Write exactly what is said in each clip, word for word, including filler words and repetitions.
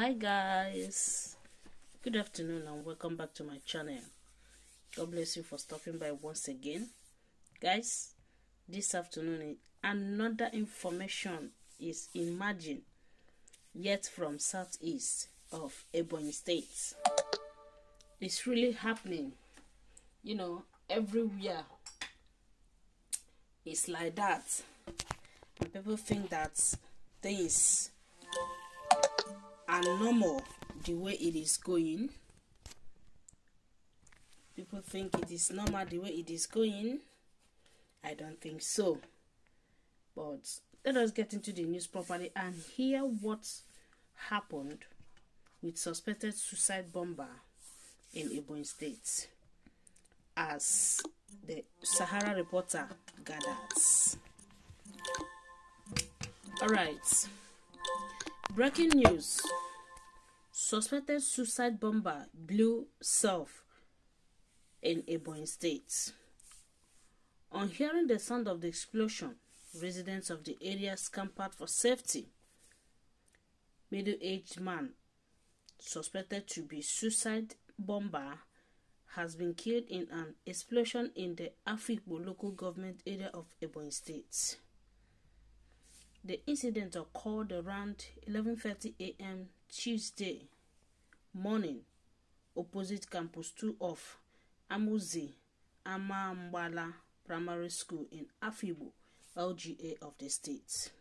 Hi guys, good afternoon and welcome back to my channel. God bless you for stopping by once again. Guys, this afternoon another information is emerging yet from southeast of Ebonyi State. It's really happening, you know, everywhere. It's like that, and people think that things are normal the way it is going. People think it is normal the way it is going. I don't think so. But let us get into the news properly and hear what happened with suspected suicide bomber in Ebonyi State, as the Sahara Reporter gathers. Alright. Breaking news. Suspected suicide bomber blew self in Ebonyi State. On hearing the sound of the explosion, residents of the area scampered for safety. Middle-aged man suspected to be suicide bomber has been killed in an explosion in the Afikpo local government area of Ebonyi State. The incident occurred around eleven thirty a m Tuesday morning opposite Campus two of Amuzi Amambala Primary School in Afikpo, L G A of the state.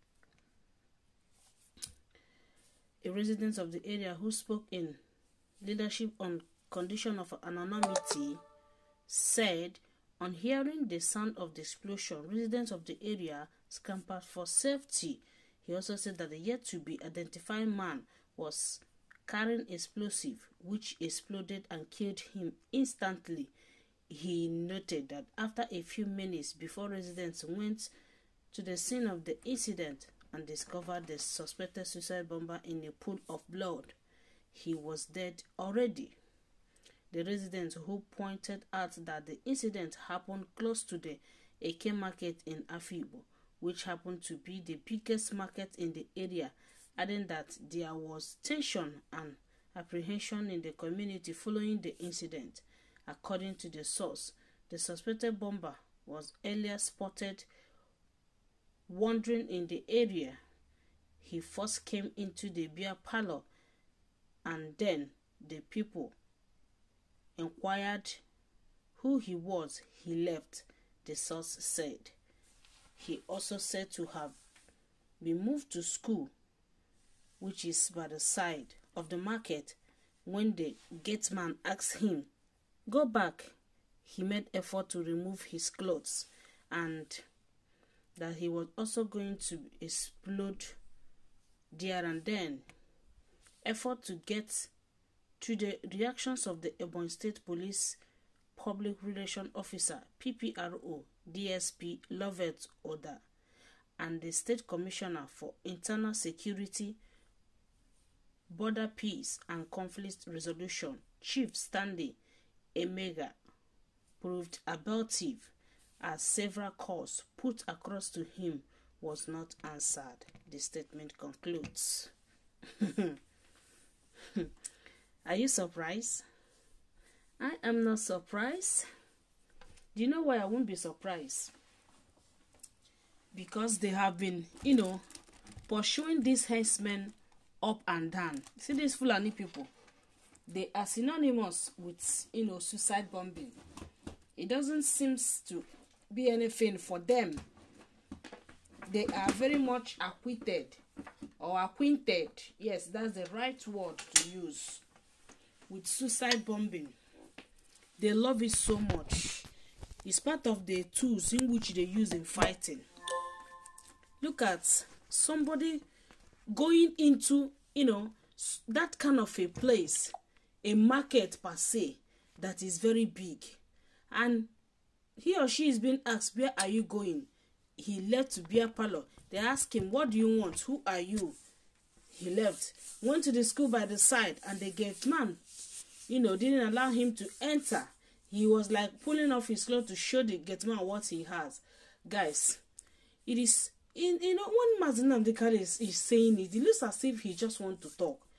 A resident of the area who spoke in leadership on condition of anonymity said, on hearing the sound of the explosion, residents of the area scampered for safety. He also said that the yet to be identified man was carrying explosive which exploded and killed him instantly. He noted that after a few minutes before residents went to the scene of the incident and discovered the suspected suicide bomber in a pool of blood, he was dead already. The residents who pointed out that the incident happened close to the Eke market in Afikpo, which happened to be the biggest market in the area, adding that there was tension and apprehension in the community following the incident. According to the source, the suspected bomber was earlier spotted wandering in the area. He first came into the beer parlor and then the people inquired who he was. He left, the source said. He also said to have been moved to school, which is by the side of the market. When the gateman asked him, "Go back," he made effort to remove his clothes and that he was also going to explode there and then. Effort to get to the reactions of the Ebonyi State Police Public Relations Officer, P P R O, D S P Lovett Oda, and the State Commissioner for Internal Security, Border Peace and Conflict Resolution, Chief Stanley Emega, proved abortive as several calls put across to him was not answered. The statement concludes. Are you surprised? I am not surprised. Do you know why I won't be surprised? Because they have been, you know, pursuing these herdsmen up and down. See these Fulani people? They are synonymous with, you know, suicide bombing. It doesn't seem to be anything for them. They are very much acquitted or acquainted. Yes, that's the right word to use. With suicide bombing. They love it so much. It's part of the tools in which they use in fighting. Look at somebody going into, you know, that kind of a place, a market per se, that is very big. And he or she is being asked, "Where are you going?" He left to beer parlor. They asked him, "What do you want? Who are you?" He left. Went to the school by the side, and the gate man, you know, didn't allow him to enter. He was like pulling off his clothes to show the gate man what he has. Guys, it is, in, you know, when Mazi Nnamdi Kanu is, is saying it, it looks as if he just wants to talk.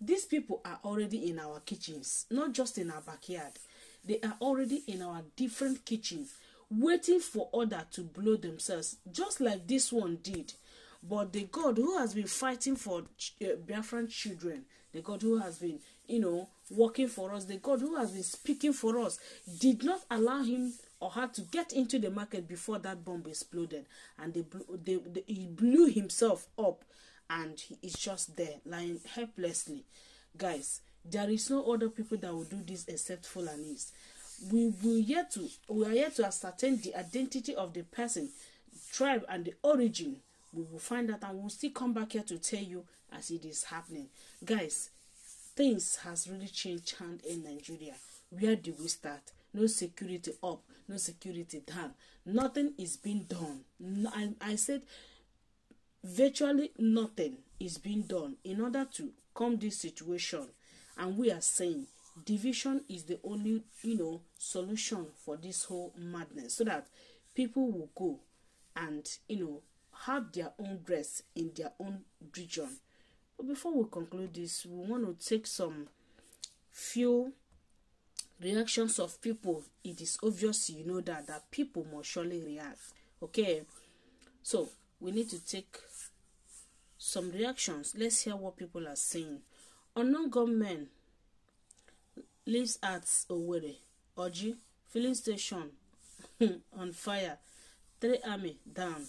these people are already in our kitchens, not just in our backyard. They are already in our different kitchens, waiting for order to blow themselves, just like this one did. But the God who has been fighting for uh, Biafran children, the God who has been, you know, working for us, the God who has been speaking for us, did not allow him or her to get into the market before that bomb exploded, and they blew, they, they, he blew himself up, and he is just there lying helplessly. Guys, there is no other people that will do this except Fulanis. We will yet to we are yet to ascertain the identity of the person, tribe, and the origin. We will find out, and we'll still come back here to tell you as it is happening. Guys, things has really changed hand in Nigeria. Where do we start? No security up, no security down. Nothing is being done. No, I, I said virtually nothing is being done in order to calm this situation. And we are saying division is the only, you know, solution for this whole madness, so that people will go and, you know, have their own rest in their own region. But before we conclude this, we want to take some few reactions of people. It is obvious, you know, that that people must surely react. Okay, so we need to take some reactions. Let's hear what people are saying. Unknown gunmen lives at Owerri, Oji filling station on fire. Three army down.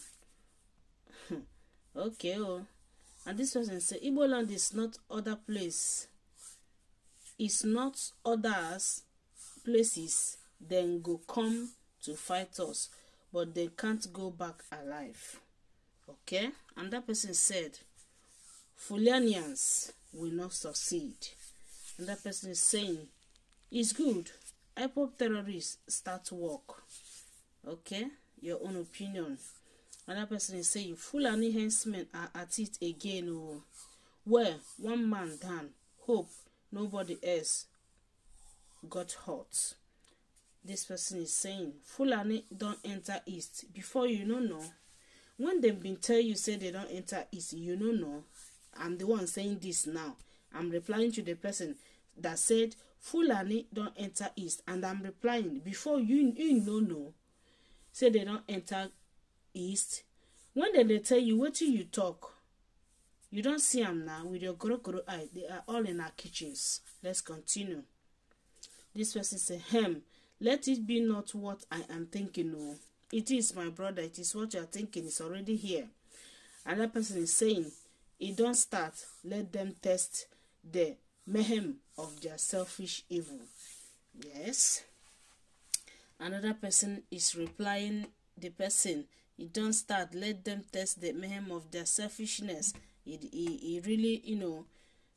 Okay, oh, and this person say Igbo land is not other place. It's not others places. Then go come to fight us, but they can't go back alive. Okay, and that person said Fulanians will not succeed. And that person is saying it's good. I P O P terrorists start work. Okay, your own opinion. Another person is saying Fulani henchmen are at it again. Oh, well, one man down. Hope nobody else got hurt. This person is saying Fulani don't enter east. Before you don't know. When they've been tell you say they don't enter east, you don't know. I'm the one saying this now. I'm replying to the person that said Fulani don't enter east, and I'm replying before you you know no. Say they don't enter east. When they, they tell you what you talk, you don't see them now with your goro goro eye. They are all in our kitchens. Let's continue. This person say, "Hem, let it be not what I am thinking. No, it is, my brother. It is what you are thinking. It's already here." Another person is saying, "It don't start. Let them test the mayhem of their selfish evil." Yes. Another person is replying the person, "It don't start. Let them test the mayhem of their selfishness." It, it, it really, you know,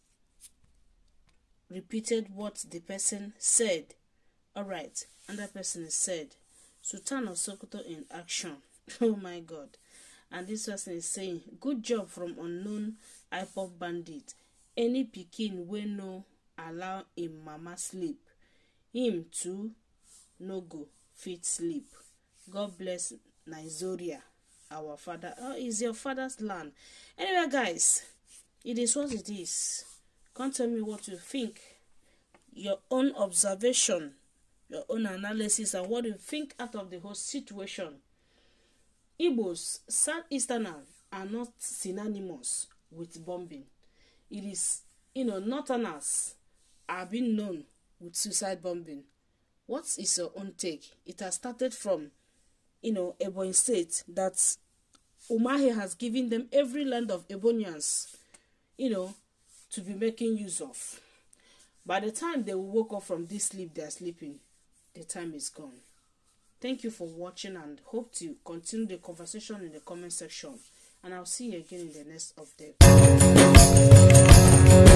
repeated what the person said. All right. Another person is said, "Sultan of Sokoto in action." Oh my God. And this person is saying, "Good job from unknown I P O P bandit. Any pikin wey no allow him mama sleep, him too no go fit sleep. God bless Nigeria, our father." Oh, is your father's land. Anyway, guys, it is what it is. Come tell me what you think. Your own observation, your own analysis, and what you think out of the whole situation. Igbos, Southeasterners are not synonymous with bombing. It is, you know, Northerners are being known with suicide bombing. What is your own take? It has started from, you know, Ebonyi State, that Umahi has given them every land of Ebonians, you know, to be making use of. By the time they will wake up from this sleep they are sleeping, the time is gone. Thank you for watching, and hope to continue the conversation in the comment section. And I'll see you again in the next update.